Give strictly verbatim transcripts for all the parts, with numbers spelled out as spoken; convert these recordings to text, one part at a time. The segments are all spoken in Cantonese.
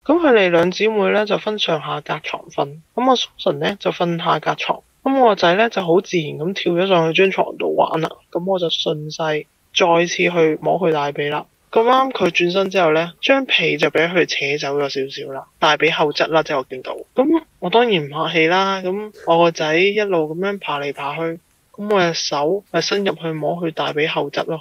咁佢哋兩姊妹咧就分上下格床瞓，咁阿蘇神咧就瞓下格床，咁我個仔咧就好自然咁跳咗上去張床度玩啦，咁我就順勢再次去摸佢大髀啦。咁啱佢轉身之後咧，張被就俾佢扯走咗少少啦，大髀後側啦，即係我見到。咁我當然唔客氣啦，咁我個仔一路咁樣爬嚟爬去，咁我隻手咪伸入去摸佢大髀後側咯。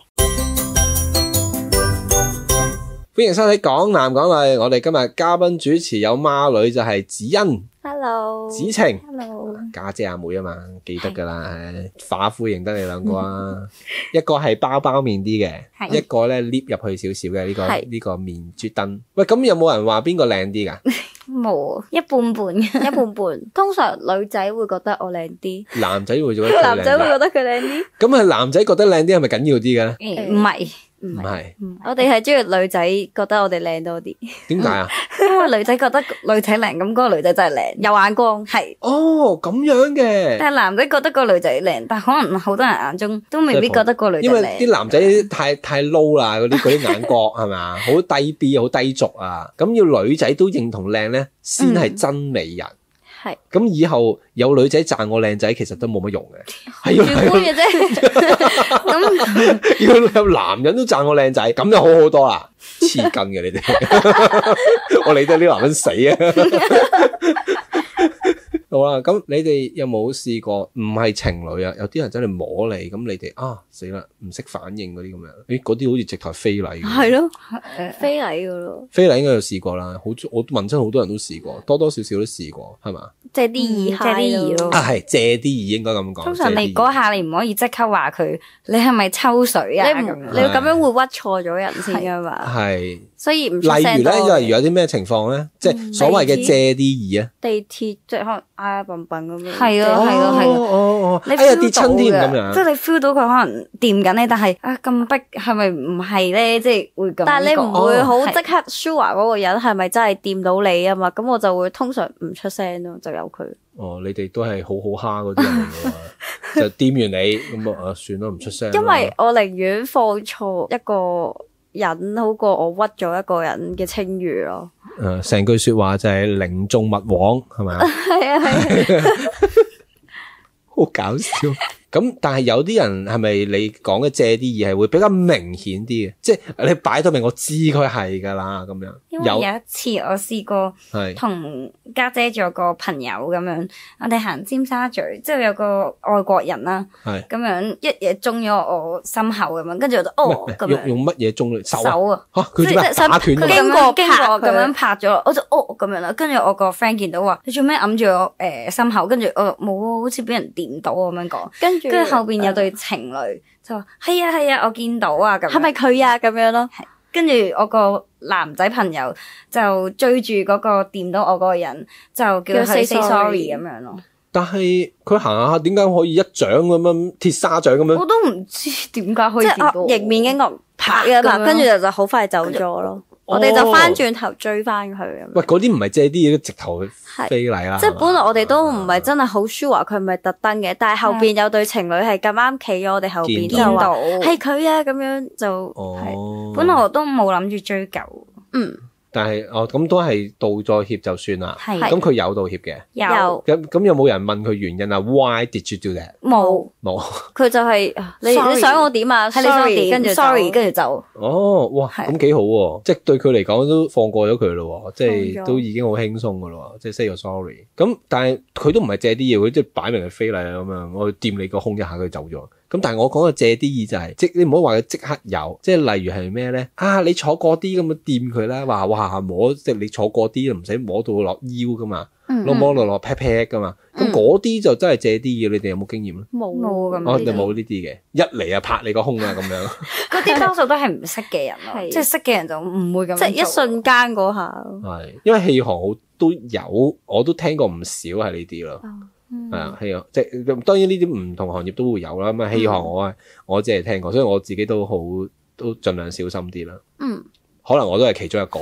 歡迎收睇港男港女，我哋今日嘉賓主持有孖女就係子欣 Hello 子晴 Hello 家姐阿妹啊嘛，記得噶啦，化灰認得你兩個啊，一個係包包面啲嘅，一個咧 lift 入去少少嘅呢個呢個面珠燈。喂，咁有冇人話邊個靚啲噶？ 冇，一半半，一半半。通常女仔會覺得我靚啲， 男仔會覺得佢靚啲， 男仔會覺得佢靚啲。 咁係男仔覺得靚啲係咪緊要啲嘅咧？ 唔係。 唔係， 我哋係中意女仔覺得我哋靚多啲。 點解啊？ 因為女仔覺得女仔靚，咁嗰個女仔真係靚，有眼光。係哦，咁樣嘅。 但係男仔覺得個女仔靚，但係可能好多人眼中都未必覺得個女仔靚。 因為啲男仔太太 low 啦，嗰啲嗰啲眼角係咪啊？好低 B， 好低俗啊！咁要女仔都認同靚咧，先係真美人。 係咁以後有女仔讚我靚仔，其實都冇乜用嘅，係主觀嘅啫。咁要有男人都讚我靚仔，咁就好好多啦。黐筋嘅你哋，我理得呢啲男人死啊！好啦，咁你哋有冇試過唔係情侶啊？有啲人真係摸你，咁你哋啊死啦，唔識反應嗰啲咁樣，誒嗰啲好似直頭係非禮。 係咯，非禮噶咯。 非禮應該有試過啦，好我問親好多人都試過，多多少少都試過，係嘛？ 借啲意，借啲意咯。 啊係借啲意應該咁講。 通常你嗰下你唔可以即刻話佢，你係咪抽水啊？你唔你咁樣會屈錯咗人先噶嘛？ 係。 所以唔例如咧，例如有啲咩情況咧，即係所謂嘅借啲意啊？ 地鐵即係可能嗌笨笨咁樣。 係啊係啊係啊！ 哦哦， 你哎呀跌親添咁樣。 即係你 feel 到佢可能掂緊你，但係啊咁逼係咪唔係咧？即係會咁。但係你唔會好即刻 sure 嗰個人係咪真係掂到你啊嘛？咁我就會通常唔出聲咯，就由佢。 哦，你哋都係好好蝦嗰啲人嚟嘅，就掂完你咁啊，算啦，唔出聲。 因為我寧願放錯一個人好過我屈咗一個人嘅清譽咯。 誒，成句說話就係寧縱勿枉，係咪啊？ 係啊係啊， 好搞笑。咁但係有啲人係咪你講嘅借啲意係會比較明顯啲嘅？即係你擺到明我知佢係噶啦咁樣。 因為有一次我試過同家姐仲有個朋友咁樣，我哋行尖沙咀，之後有個外國人啦，咁樣一嘢中咗我心口咁樣，跟住我就哦咁樣。用用乜嘢中你手啊？ 手啊！ 嚇佢做咩打拳？ 佢經過經過咁樣拍咗，我就哦咁樣啦。跟住我個 friend 見到話：你做咩揞住我誒心口？跟住我冇，好似俾人掂到咁樣講。跟住跟住後邊有對情侶就話：係啊係啊，我見到啊咁。係咪佢啊？咁樣咯。跟住我個男仔朋友就追住嗰個掂到我嗰個人，就叫佢 say sorry 咁樣咯。 但係佢行下點解可以一掌咁樣鐵砂掌咁樣？ 我都唔知點解可以掂到。迎面經過拍一拍，跟住就就好快走咗咯。我哋就翻轉頭追翻佢咁。 喂，嗰啲唔係借啲嘢，直頭非禮啦。 即係本來我哋都唔係真係好 sure 佢係咪特登嘅，但係後邊有對情侶係咁啱企咗我哋後邊，就話係佢啊，咁樣就係。本來我都冇諗住追究，嗯。 但係哦，咁都係道咗歉就算啦。係。咁佢有道歉嘅。 有。 咁咁有冇人問佢原因啊 ？Why did you do that？ 冇。冇。佢就係你你想我點啊？係你想點？跟住 sorry，跟住就。 哦，哇，咁幾好喎！即係對佢嚟講都放過咗佢咯，即係都已經好輕鬆噶咯，即係 say 個 sorry。咁但係佢都唔係借啲嘢，佢即係擺明係非禮咁樣，我掂你個胸一下佢走咗。咁但係我講嘅借啲意就係、是，即你唔好話佢即刻有，即係例如係咩咧？啊，你坐過啲咁樣掂佢啦，話哇摸，即係你坐過啲唔使摸到落腰噶嘛，攞摸落落 pat pat 噶嘛。咁嗰啲就真係借啲嘢，你哋有冇經驗咧？冇冇咁。哦，你冇呢啲嘅，一嚟啊拍你個胸啊咁樣。 嗰啲多數都係唔識嘅人咯，即係識嘅人就唔會咁。即係一瞬間嗰下。係， 因為氣行好都有，我都聽過唔少係呢啲咯。係啊，氣行即係當然呢啲唔同行業都會有啦。咁啊氣行我啊，我只係聽過，所以我自己都好都盡量小心啲啦。嗯，可能我都係其中一個。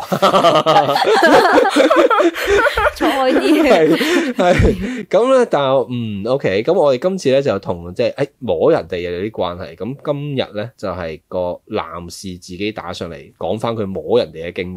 坐開啲係係咁咧，但係嗯 OK，咁我哋今次咧就同即係誒摸人哋有啲關係。咁今日咧就係個男士自己打上嚟講翻佢摸人哋嘅經驗。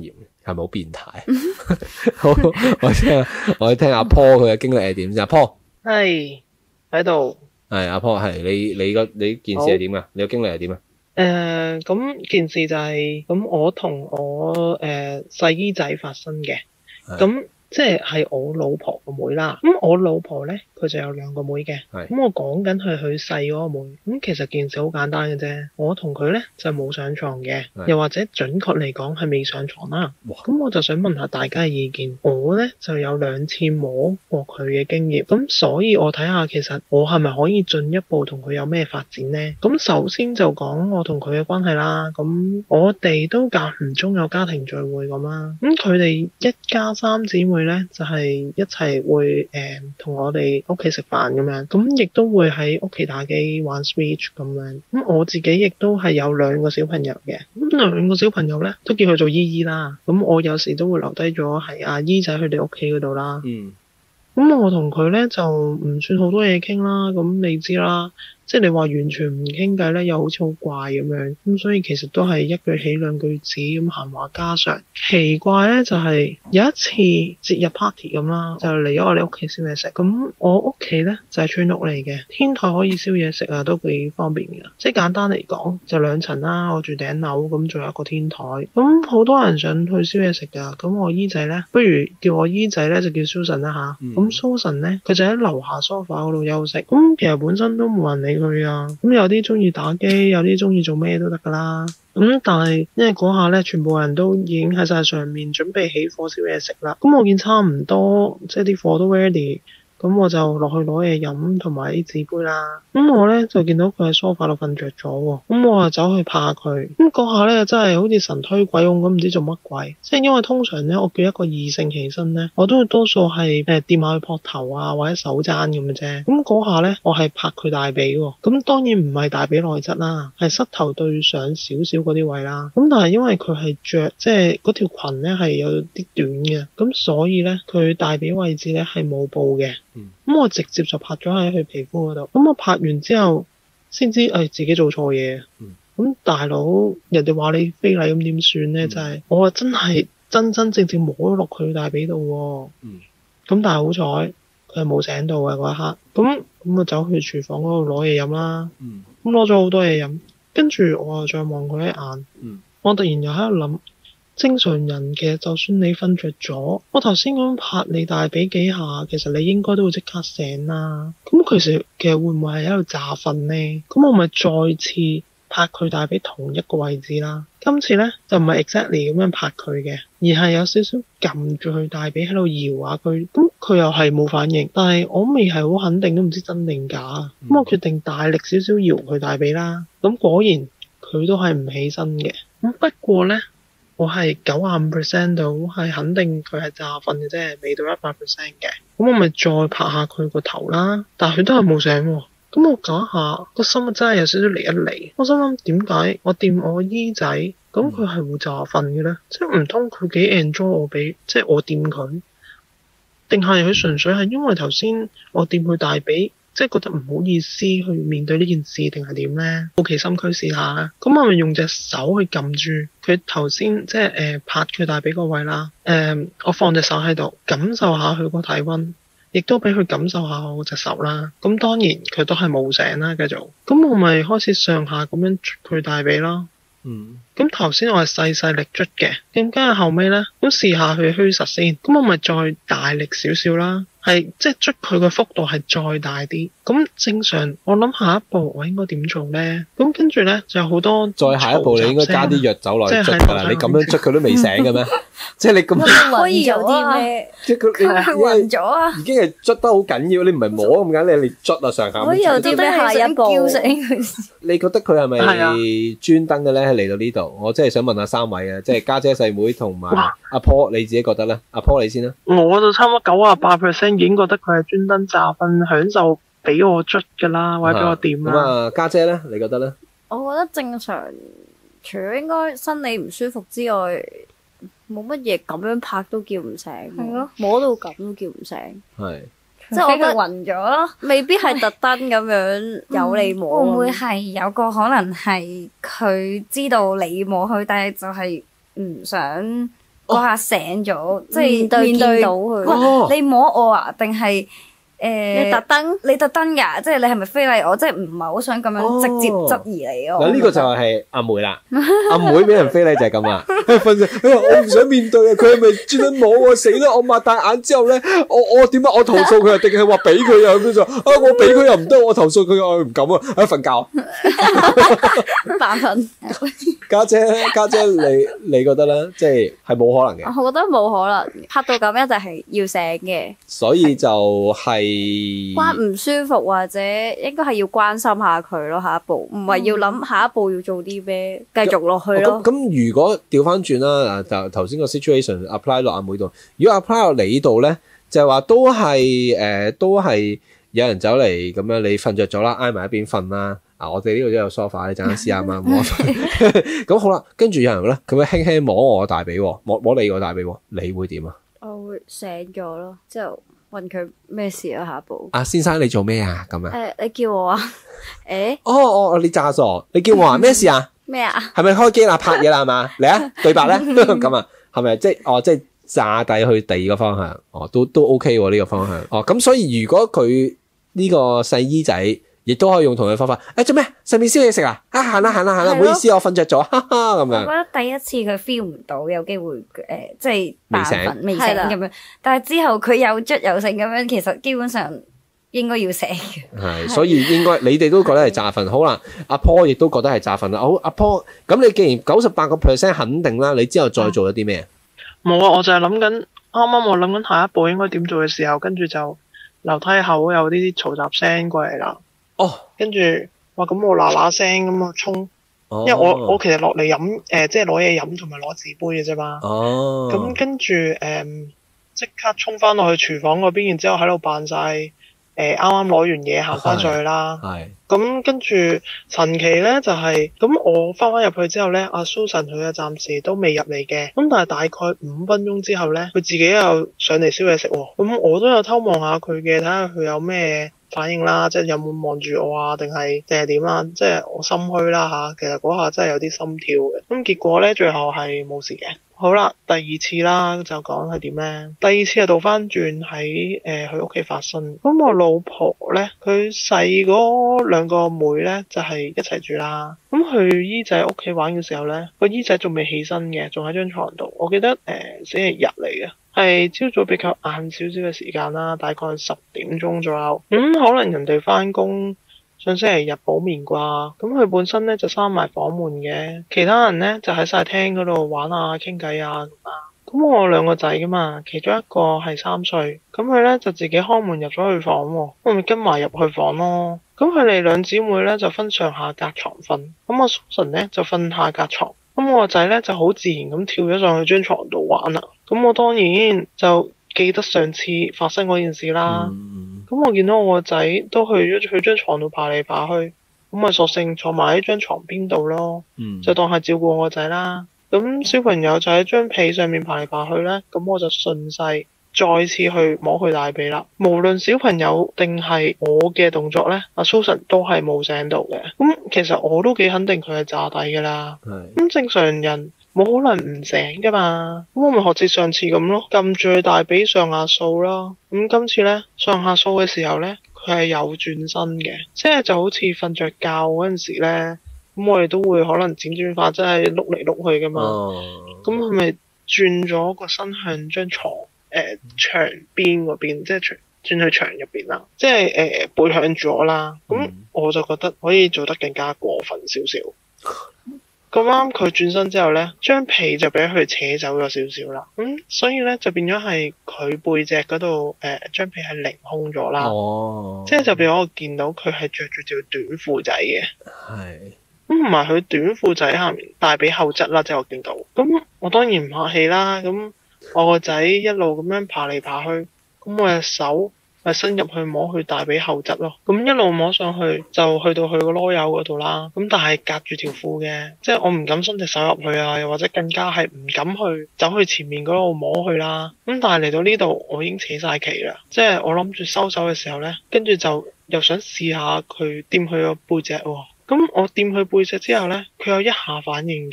係咪好變態？好，我聽我聽阿 Paul 佢嘅經歷係點先？阿 Paul 係喺度。 係阿 Paul 係你你個你件事係點啊？你個經歷係點啊？ 誒，咁件事就係、是、咁，我同我誒細姨仔發生嘅，咁即係係我老婆個妹啦。咁我老婆咧，佢就有兩個妹嘅。咁我講緊係佢細嗰個妹。咁其實件事好簡單嘅啫。我同佢咧就冇上床嘅，又或者準確嚟講係未上床啦。咁我就想問下大家嘅意見。我咧就有兩次摸過佢嘅經驗，咁所以我睇下其實我係咪可以進一步同佢有咩發展呢？咁首先就講我同佢嘅關係啦。咁我哋都間唔中有家庭聚會咁啦。咁佢哋一家三姊妹咧就係、是、一齊會誒同、呃、我哋屋企食飯咁樣，咁亦都會喺屋企打機玩 Switch 咁樣。咁我自己亦都係有兩個小朋友嘅，咁兩個小朋友咧都叫佢做姨姨啦。咁我有時都會留低咗喺阿姨仔佢哋屋企嗰度啦。嗯。咁我同佢咧就唔算好多嘢傾啦。咁你知啦。即係你話完全唔傾偈咧，又好似好怪咁樣，咁所以其實都係一句起兩句止咁閒話家常。奇怪咧就係、是、有一次節日 party 咁啦，就嚟咗我哋屋企燒嘢食。咁我屋企咧就係、是、村屋嚟嘅，天台可以燒嘢食啊，都幾方便嘅。即係簡單嚟講，就兩層啦，我住頂樓，咁仲有一個天台。咁好多人想去燒嘢食㗎。咁我姨仔咧，不如叫我姨仔咧就叫 Susan 啦吓。咁 Susan 咧，佢就喺樓下 sofa 嗰度休息。咁其實本身都冇人理佢啊，咁有啲中意打機，有啲中意做咩都得噶啦。咁但係因為嗰下咧，全部人都已經喺晒上面準備起火燒嘢食啦。咁我見差唔多，即係啲火都 ready。咁我就落去攞嘢飲同埋啲紙杯啦。咁我咧就見到佢喺梳化度瞓着咗喎。咁我就走去拍佢。咁嗰下咧真係好似神推鬼擁咁，唔知做乜鬼。即係因為通常咧，我叫一個異性起身咧，我都會多數係誒掂下佢膊頭啊，或者手踭咁嘅啫。咁嗰下咧，我係拍佢大髀喎。咁當然唔係大髀內側啦，係膝頭對上少少嗰啲位啦。咁但係因為佢係着即係嗰條裙咧係有啲短嘅，咁所以咧佢大髀位置咧係冇布嘅。咁、嗯、我直接就拍咗喺佢皮膚嗰度。咁我拍完之後，先知誒、哎、自己做錯嘢。咁、嗯、大佬，人哋話你非禮咁點算呢？嗯、就係我真係真真正正摸咗落佢大髀度。咁、嗯、但係好彩，佢係冇醒到嘅嗰一刻。咁咁我走去廚房嗰度攞嘢飲啦。咁攞咗好多嘢飲，跟住我又再望佢一眼。嗯、我突然又喺度諗。正常人嘅，就算你瞓着咗，我頭先咁拍你大髀幾下，其實你應該都會即刻醒啦。咁其實其實會唔會係喺度詐瞓呢？咁我咪再次拍佢大髀同一個位置啦。今次咧就唔係 exactly 咁樣拍佢嘅，而係有少少撳住佢大髀喺度搖下佢。咁佢又係冇反應，但係我未係好肯定，都唔知真定假。咁、嗯、我決定大力少少搖佢大髀啦。咁果然佢都係唔起身嘅。咁不過咧。我係九十五 percent 到，係肯定佢係詐瞓嘅啫，未到一百 percent 嘅。咁我咪再拍下佢個頭啦，但係佢都係冇醒喎。咁我嗰下個心真係有少少離一離。我心諗點解我掂我姨仔，咁佢係會詐瞓嘅咧？即係唔通佢幾 enjoy 我俾，即係我掂佢，定係佢純粹係因為頭先我掂佢大髀？即係覺得唔好意思去面對呢件事，定係點呢？好奇心驅使下，咁我咪用隻手去撳住佢頭先，即係誒、呃、拍佢大髀個位啦。誒、呃，我放隻手喺度，感受下佢個體溫，亦都俾佢感受下我隻手啦。咁當然佢都係冇醒啦，繼續。咁我咪開始上下咁樣捽佢大髀啦。嗯。咁頭先我係細細力捽嘅，點解後尾呢？咁試下佢虛實先。咁我咪再大力少少啦。係即係捽佢個幅度係再大啲，咁正常我諗下一步我應該點做咧？咁跟住咧就有好多再下一步你應該加啲藥酒落去捽㗎啦。你咁樣捽佢都未醒嘅咩？即係你咁可以有啲咩？ 即係佢佢暈咗啊！ 已經係捽得好緊要，你唔係摸咁緊，你你捽啊上下。 可以有啲咩下一步？ 你覺得佢係咪專登嘅咧？嚟到呢度，我真係想問下三位啊，即係家姐細妹同埋阿 Paul，你自己覺得咧？阿 Paul 你先啦。 我就差唔多九啊八 percent。已經覺得佢係專登詐瞓，享受俾我捽噶啦，或者俾我掂啦。咁啊，家姐咧，你覺得咧？ 我覺得正常，除咗應該身體唔舒服之外，冇乜嘢咁樣拍都叫唔醒。係咯，摸到咁都叫唔醒。係，即係我覺得暈咗咯，未必係特登咁樣有你摸。會唔會係有個可能係佢知道你摸佢，但係就係唔想嗰下醒咗，即係面對面對見到佢哇！你摸我啊？定係誒？ 你特登？ 你特登㗎？即係你係咪非禮我？即係唔係好想咁樣直接質疑你咯？ 嗱呢個就係阿妹啦，阿妹俾人非禮就係咁啊！瞓醒，哎呀我唔想面對啊！佢係咪專登摸我死啦？我擘大眼之後咧，我我點啊？我投訴佢啊？定係話俾佢啊？咁樣就啊我俾佢又唔得，我投訴佢我唔敢啊！啊瞓覺。 扮瞓。 家姐家姐你你覺得咧？即係係冇可能嘅。 我覺得冇可能，拍到咁一定係要醒嘅。 所以就係關唔舒服或者應該係要關心下佢咯，下一步唔係要諗下一步要做啲咩，繼續落去咯。 咁咁如果調翻轉啦，就頭先個 situation apply 落阿妹度，如果 apply 落你度咧，就係話都係誒、呃，都係有人走嚟咁樣，你瞓着咗啦，挨埋一邊瞓啦。啊，我哋呢度都有 sofa， 你陣間試下嘛，摸。咁好啦，跟住有人咧，佢會輕輕摸我個大髀，摸摸你個大髀，你會點啊？ 我會醒咗咯，之後問佢咩事啊？下一步。 啊，先生你做咩啊？咁啊？ 誒，你叫我啊？誒？ 哦哦，你詐傻，你叫我啊？咩事啊？ 咩啊？ 係咪開機啦？拍嘢啦？係嘛？嚟啊！對白咧？咁啊？係咪即係哦？即係詐帝去第二個方向？哦，都都 OK 喎呢個方向。哦，咁所以如果佢呢個細姨仔，亦都可以用同樣嘅方法。誒做咩？上面燒嘢食啊？啊行啦行啦行啦，唔好意思，我瞓着咗，哈哈咁樣。 我覺得第一次佢 feel 唔到有機會誒、呃，即係未醒扮瞓未醒咁樣，但係之後佢有捽有醒咁樣，其實基本上應該要醒嘅。 係，所以應該你哋都覺得係詐瞓。好啦，阿 Paul 亦都覺得係詐瞓啦。好，阿 Paul，咁你既然九十八個 percent 肯定啦，你之後再做咗啲咩？ 冇啊，我就係諗緊，啱啱我諗緊下一步應該點做嘅時候，跟住就樓梯口有啲嘈雜聲過嚟啦。 哦， 跟住哇，咁我嗱嗱聲咁啊衝， 哦、 因為我我其實落嚟飲誒，即係攞嘢飲同埋攞紙杯嘅啫嘛。 哦， 咁跟住誒，即刻衝翻落去廚房嗰邊，然之後喺度扮晒誒啱啱攞完嘢行翻上去啦。 係。 咁跟住神奇咧就係、是，咁我翻返入去之後咧，阿 Susan 佢啊暫時都未入嚟嘅，咁但係大概五分鐘之後咧，佢自己又上嚟燒嘢食喎，咁我都有偷望下佢嘅，睇下佢有咩反應啦，即係有冇望住我啊，定係定係點啦，即係我心虛啦吓，其實嗰下真係有啲心跳嘅，咁結果咧最後係冇事嘅。好啦，第二次啦就講係點咧？第二次係倒翻轉喺誒佢屋企發生。咁我老婆咧，佢細嗰兩個妹咧就係、是、一齊住啦。咁去姨仔屋企玩嘅時候咧，個姨仔仲未起身嘅，仲喺張床度。我記得誒、呃、星期日嚟嘅，係朝早比較晏少少嘅時間啦，大概十點鐘左右。咁、嗯、可能人哋翻工。上星期日補眠啩，咁佢本身咧就閂埋房門嘅，其他人咧就喺晒廳嗰度玩啊、傾偈啊咁啊。咁我兩個仔噶嘛，其中一個係三歲，咁佢咧就自己開門入咗去房喎，我咪跟埋入去房咯。咁佢哋兩姊妹咧就分上下格床瞓，咁我 Susan 咧就瞓下格床，咁我個仔咧就好自然咁跳咗上去張床度玩啦。咁我當然就記得上次發生嗰件事啦。嗯咁我見到我個仔都去咗去張床度爬嚟爬去，咁咪索性坐埋喺張床邊度咯，嗯、就當係照顧我個仔啦。咁小朋友就喺張被上面爬嚟爬去咧，咁我就順勢再次去摸佢大髀啦。無論小朋友定係我嘅動作咧，阿 Susan 都係冇醒到嘅。咁其實我都幾肯定佢係詐底噶啦。咁是正常人冇可能唔醒噶嘛，咁我咪學似上次咁咯，撳住佢大髀上下掃咯。咁今次咧上下掃嘅時候咧，佢係有轉身嘅，即係就好似瞓着覺嗰陣時咧，咁我哋都會可能輾轉法，即係碌嚟碌去噶嘛。咁佢咪轉咗個身向張床誒、呃、牆邊嗰邊，即係轉轉去牆入邊啦，即係誒、呃、背向住我啦。咁我就覺得可以做得更加過分少少。咁啱佢轉身之後咧，張被就俾佢扯走咗少少啦。咁、嗯、所以咧就變咗係佢背脊嗰度誒，張被係凌空咗啦。哦，即係就變咗我見到佢係着住條短褲仔嘅。係。咁同埋佢短褲仔下面大髀後側啦，即係我見到。咁我當然唔客氣啦。咁我個仔一路咁樣爬嚟爬去，咁我隻手咪伸入去摸佢大髀後側咯，咁一路摸上去就去到佢個囉柚嗰度啦。咁但係隔住條褲嘅，即係我唔敢伸隻手入去啊，又或者更加係唔敢去走去前面嗰度摸佢啦。咁但係嚟到呢度，我已經扯晒旗啦，即係我諗住收手嘅時候咧，跟住就又想試下佢掂佢個背脊喎。咁我掂佢背脊之後咧，佢有一下反應嘅，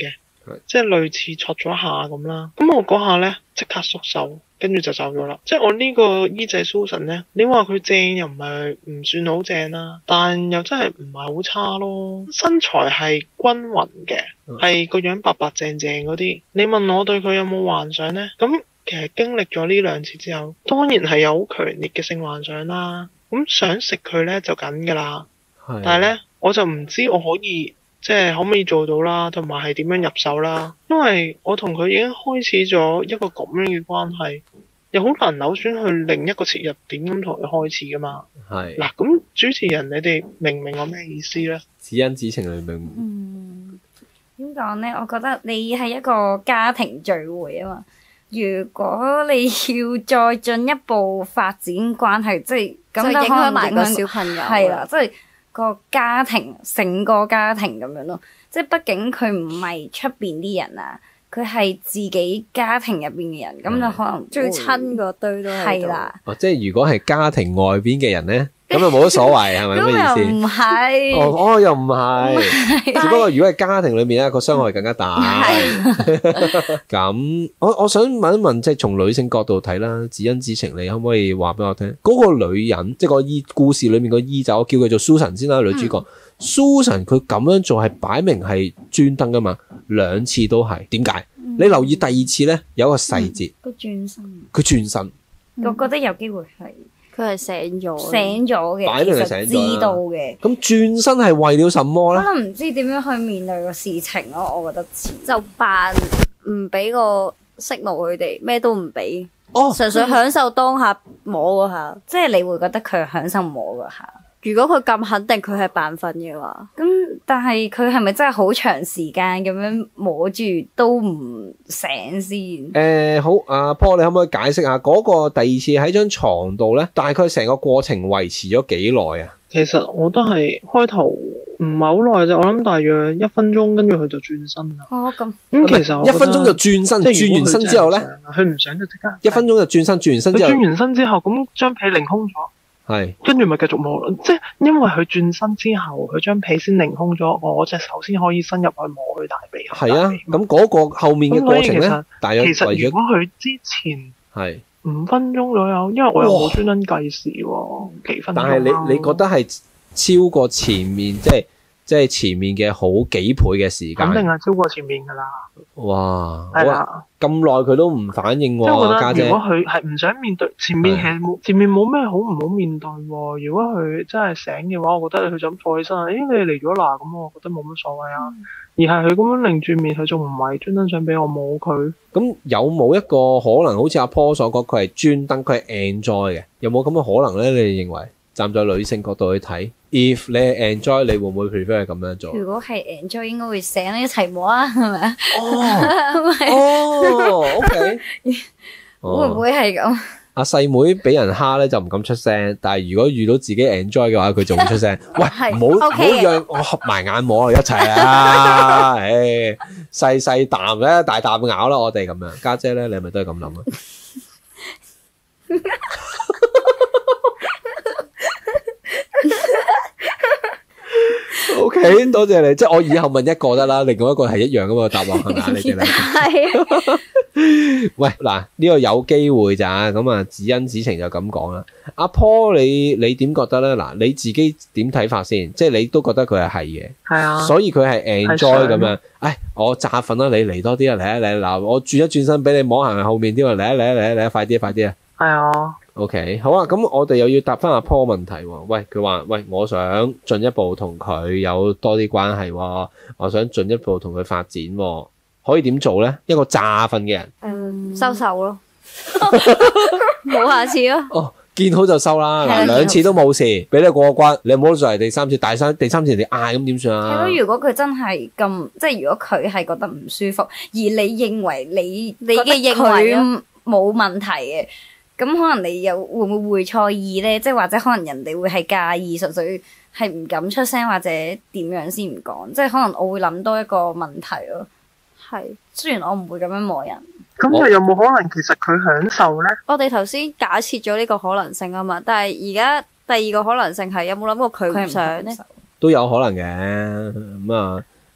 即係類似戳咗下咁啦。咁我嗰下咧即刻縮手，跟住就走咗啦。即係我呢個姨仔 Susan 咧，你話佢正又唔係唔算好正啦，但又真係唔係好差咯。身材係均勻嘅，係個樣白白淨淨嗰啲。你問我對佢有冇幻想咧？咁其實經歷咗呢兩次之後，當然係有好強烈嘅性幻想啦。咁想食佢咧就緊㗎啦，但係咧我就唔知我可以即係可唔可以做到啦，同埋係點樣入手啦。因為我同佢已經開始咗一個咁樣嘅關係，又好難扭轉去另一個切入點咁同佢開始㗎嘛。係嗱，咁主持人你哋明唔明我咩意思咧？ 只因此情你明？ 嗯，點講咧？我覺得你係一個家庭聚會啊嘛。如果你要再進一步發展關係，即係咁就影響埋個小朋友，係啦，即係個家庭成個家庭咁樣咯。即係畢竟佢唔係出邊啲人啊，佢係自己家庭入邊嘅人，咁就可能最親嗰堆都係啦。 哦，即係如果係家庭外邊嘅人咧？咁就冇乜所謂，係咪咩意思？ 咁又唔係， 哦哦，又唔係，只不過如果係家庭裏面咧，個傷害更加大。咁，我我想問一問，即係從女性角度睇啦，只因此情，你可唔可以話俾我聽？嗰個女人，即係個姨故事裏面個姨仔，我叫佢做 Susan 先啦，女主角。嗯、Susan 佢咁樣做係擺明係專登噶嘛，兩次都係。點解？嗯、你留意第二次咧，有一個細節。 佢、嗯、轉身。佢轉身。 我覺得有機會係。 佢係醒咗， 醒咗嘅， 擺明係醒咗， 知道嘅。 咁轉身係為了什麼咧？ 可能唔知點樣去面對個事情咯，我覺得就扮唔俾個息怒佢哋，咩都唔俾， 哦， 純粹享受當下摸嗰下， 即係你會覺得佢享受摸嗰下。 如果佢咁肯定佢係扮瞓嘅話， 咁但係佢係咪真係好長時間咁樣摸住都唔醒先？誒、 呃，好，阿 Paul 你可唔可以解釋下嗰、嗰個第二次喺張床度咧，大概成個過程維持咗幾耐啊？ 其實我都係開頭唔係好耐啫，我諗大約一分鐘，跟住佢就轉身啦。 哦，咁咁其實一分鐘就轉身，轉完身之後咧， 佢唔想就即刻一分鐘就轉身，轉完身之後， 轉完身之後，咁張被凌空咗。 係， 跟住咪繼續摸咯，即係因為佢轉身之後，佢張被先凌空咗，我隻手先可以伸入去摸佢大髀。 係啊，咁嗰個後面嘅過程咧，大約其實如果佢之前係五分鐘左右，因為我又冇專登計時喎，幾分鐘。 但係你你覺得係超過前面，即係即係前面嘅好幾倍嘅時間？肯定係超過前面㗎啦。 哇！ 係啦， 咁耐佢都唔反應喎， 即係我覺得家姐。 如果佢係唔想面對前面，其實冇前面冇咩好唔好面對喎。如果佢真係醒嘅話，我覺得佢就咁坐起身，誒你嚟咗啦，咁我覺得冇乜所謂啊。嗯、而係佢咁樣擰住面，佢仲唔係專登想俾我摸佢？咁有冇一個可能，好似阿 Paul 所講，佢係專登，佢係 enjoy 嘅？有冇咁嘅可能咧？你哋認為？站在女性角度去睇 ，if 你係 enjoy，你會唔會 prefer 係咁樣做？ 如果係 enjoy，應該會醒一齊摸啊，係咪啊？ 哦，哦，OK， 會唔會係咁？ 阿細妹俾人蝦咧就唔敢出聲，但係如果遇到自己 enjoy 嘅話，佢就會出聲。喂，唔好唔好讓我合埋眼摸一齊啊！唉，細細啖咧，大啖咬啦，我哋咁樣。家姐咧，你係咪都係咁諗啊？O、okay, K， 多謝你，即係我以後問一個得啦，另外一個係一樣噶嘛答案係咪啊？你哋咧係。喂，嗱呢、這個有機會咋咁啊？只因此情就咁講啦。阿 Paul，你你點覺得咧？嗱，你自己點睇法先？即係你都覺得佢係係嘅，係啊，所以佢係 enjoy 咁樣。唉，我詐瞓啦，你嚟多啲啊，嚟啊嚟啊，嗱，我轉一轉身俾你摸行後面啲啊，嚟啊嚟啊嚟啊嚟啊，快啲啊快啲啊！係啊。OK， 好啊，咁我哋又要答翻阿 Paul 問題喎。喂，佢話喂，我想進一步同佢有多啲關係喎，我想進一步同佢發展喎，可以點做咧？一個詐瞓嘅人， 嗯，收手咯，冇下次咯。 哦，見好就收啦，嗱，兩次都冇事，俾你過關，你唔好再嚟第三次，第三第三次人哋嗌咁點算啊？ 係咯，如果佢真係咁，即係如果佢係覺得唔舒服，而你認為你你嘅認為冇問題嘅。咁可能你又會唔會會錯意咧？即係或者可能人哋會係介意，純粹係唔敢出聲或者點樣先唔講？即係可能我會諗多一個問題咯。係，雖然我唔會咁樣摸人。 咁佢有冇可能其實佢享受咧？ 我哋頭先假設咗呢個可能性啊嘛，但係而家第二個可能性係有冇諗過佢唔想咧？ 都有可能嘅，咁啊。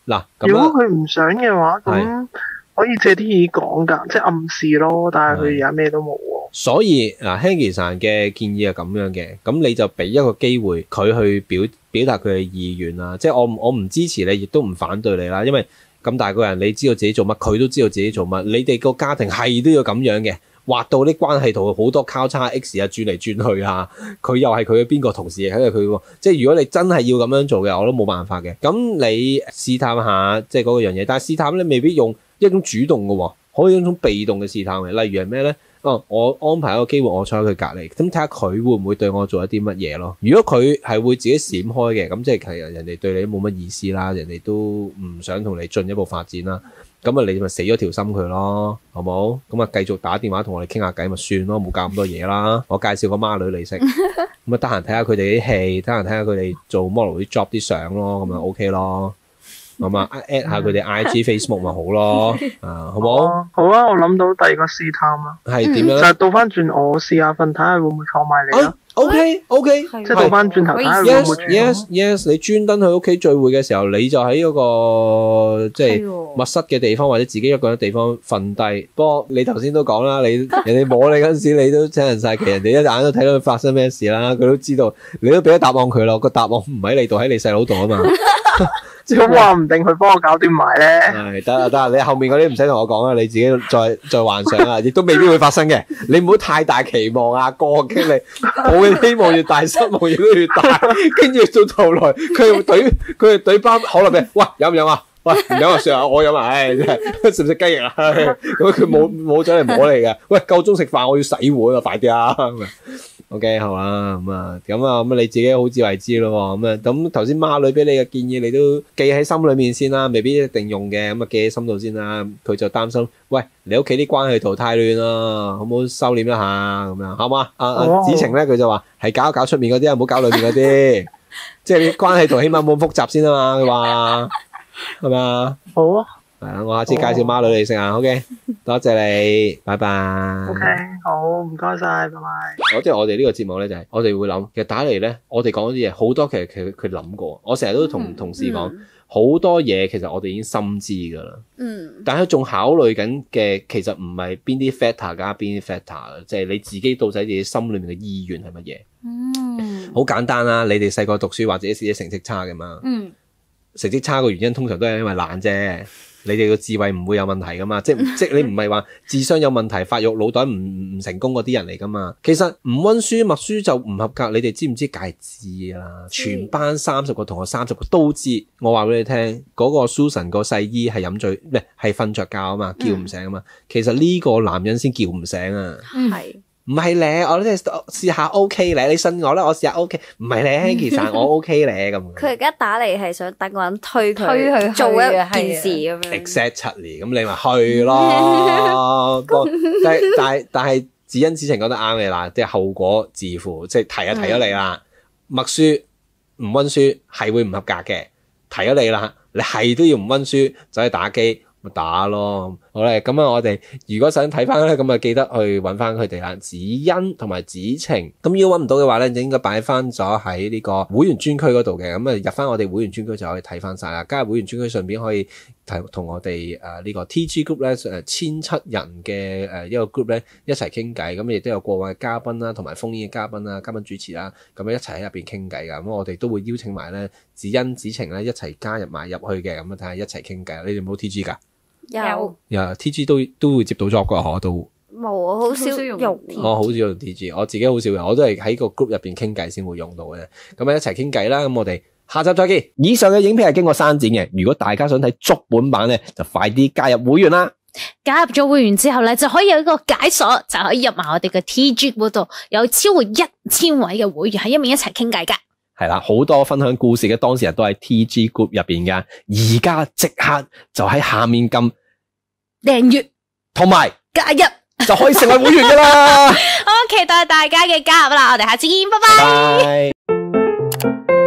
嗱， 如果佢唔想嘅話，咁可以借啲嘢講㗎，即係暗示咯。但係佢而家咩都冇喎。 所以嗱 Hanky さん嘅建議係咁樣嘅，咁你就俾一個機會佢去表表達佢嘅意願啦。即係我我唔支持你，亦都唔反對你啦。因為咁大個人，你知道自己做乜，佢都知道自己做乜。你哋個家庭係都要咁樣嘅。畫到啲關係圖好多交叉 X 啊，轉嚟轉去啊，佢又係佢嘅邊個同事，亦係佢喎。即係如果你真係要咁樣做嘅，我都冇辦法嘅。咁你試探下即係嗰個樣嘢，但係試探咧未必用一種主動嘅喎，可以用一種被動嘅試探嘅。例如係咩咧？哦，我安排一個機會，我坐喺佢隔離，咁睇下佢會唔會對我做一啲乜嘢咯。如果佢係會自己閃開嘅，咁即係其實人哋對你都冇乜意思啦，人哋都唔想同你進一步發展啦。咁啊，你咪死咗條心佢咯，好冇？咁啊，繼續打電話同我哋傾下偈咪算咯，冇教咁多嘢啦。我介紹個孖女你識，咁啊，得閒睇下佢哋啲戲，得閒睇下佢哋做 model 啲 job 啲相咯，咁啊 OK 咯。咁啊 at 下佢哋 I G Facebook 咪好咯，啊好冇？ 好啊，我諗到第二個試探啦， 係點樣咧？ 就係倒翻轉我試下瞓，睇下會唔會坐埋嚟咯。 OK OK， 即係倒翻轉頭睇下會唔會 Yes yes， 你專登去屋企聚會嘅時候，你就喺嗰個即係密室嘅地方或者自己一個人地方瞓低。不過你頭先都講啦，你人哋摸你嗰陣時，你都請人晒旗，人哋一眼都睇到佢發生咩事啦，佢都知道，你都俾咗答案佢咯。個答案唔喺你度，喺你細佬度啊嘛。 咁話唔定佢幫我搞掂埋咧。 係得啊得啊，你後面嗰啲唔使同我講啦，你自己再再幻想啊，亦都未必會發生嘅。你唔好太大期望啊，過激你，我嘅希望越大，失望亦都越大。跟住到頭來，佢又懟佢又懟包可樂俾，喂飲唔飲啊？喂唔飲啊，算啊，我飲啊，唉真係食唔食雞翼啊？咁佢冇冇走嚟摸你嘅，喂夠鐘食飯，我要洗碗啊，快啲啊！OK 好啦，咁啊，咁啊，咁你自己好自為之咯，咁啊，咁頭先孖女俾你嘅建議，你都記喺心裏面先啦，未必一定用嘅，咁啊記喺心度先啦。佢就擔心，喂，你屋企啲關係圖太亂啦，好唔好收斂一下咁樣，好嘛？阿阿子晴咧，佢就話係搞一搞出面嗰啲啊，唔好搞裏面嗰啲，即係你關係圖起碼冇咁複雜先啊嘛，佢話係咪啊？ 好啊。 係啊，我下次介紹孖女你識啊 ，OK， 多謝你，拜拜。 OK，好，唔該晒，拜拜。 我即係我哋呢個節目咧，就係我哋會諗，其實打嚟咧，我哋講啲嘢好多，其實佢佢諗過。我成日都同同事講，好、嗯、多嘢其實我哋已經心知噶啦。嗯。但係仲考慮緊嘅，其實唔係邊啲 factor 加邊啲 factor，即係你自己到底自己心裏面嘅意願係乜嘢？嗯。好簡單啦，你哋細個讀書或者自己成績差嘅嘛。嗯。成績差嘅原因通常都係因為懶啫。你哋個智慧唔會有問題噶嘛？即係即係你唔係話智商有問題、發育腦袋唔唔成功嗰啲人嚟噶嘛？其實唔温書默書就唔合格，你哋知唔知？梗係知啦！全班三十個同學三十個都知。我話俾你聽，嗰、嗰個 Susan 個細姨係飲醉，唔係係瞓着覺啊嘛，叫唔醒啊嘛。嗯、其實呢個男人先叫唔醒啊。係、嗯。唔係咧，我咧試下 OK 咧，你信我啦，我試下 OK。唔係咧，其實我 OK 咧咁。佢而家打嚟係想等個人推佢， 推佢做一件事咁樣。 Exactly，咁你咪去咯。但係但係但係，子欣子晴講得啱嘅啦，即係後果自負，即係提就提咗你啦。默書唔溫書係會唔合格嘅，提咗你啦，你係都要唔溫書走去打機。咪打咯，好咧，咁啊，我哋如果想睇翻咧，咁啊記得去揾翻佢哋啦，子欣同埋子晴。咁如果揾唔到嘅話咧，就應該擺翻咗喺呢個會員專區嗰度嘅。咁啊入翻我哋會員專區就可以睇翻晒啦。加入會員專區順便可以同我哋誒呢個 T G group 咧誒千七人嘅誒一個 group 咧一齊傾偈。咁亦都有過往嘅嘉賓啦，同埋烽煙嘅嘉賓啦、嘉賓主持啦，咁樣一齊喺入邊傾偈噶。咁我哋都會邀請埋咧子欣、子晴咧一齊加入埋入去嘅。咁啊睇下一齊傾偈。你哋冇 T G 噶？ 有， 呀 T G 都都會接到 job 噶，我都冇啊，好少用。 我好少用 T G， 我自己好少用，我都係喺個 group 入邊傾偈先會用到嘅。咁啊一齊傾偈啦，咁我哋下集再見。以上嘅影片係經過刪剪嘅，如果大家想睇足本版咧，就快啲加入會員啦。 加入咗會員之後咧，就可以有一個解鎖，就可以入埋我哋嘅 T G 嗰度，有超過一千位嘅會員喺一面一齊傾偈噶。 係啦，好多分享故事嘅當事人都喺 T G group 入邊噶，而家即刻就喺下面撳訂閱同埋加入， 就可以成為會員噶啦。 好期待大家嘅加入啦，我哋下次見，拜拜。 拜拜。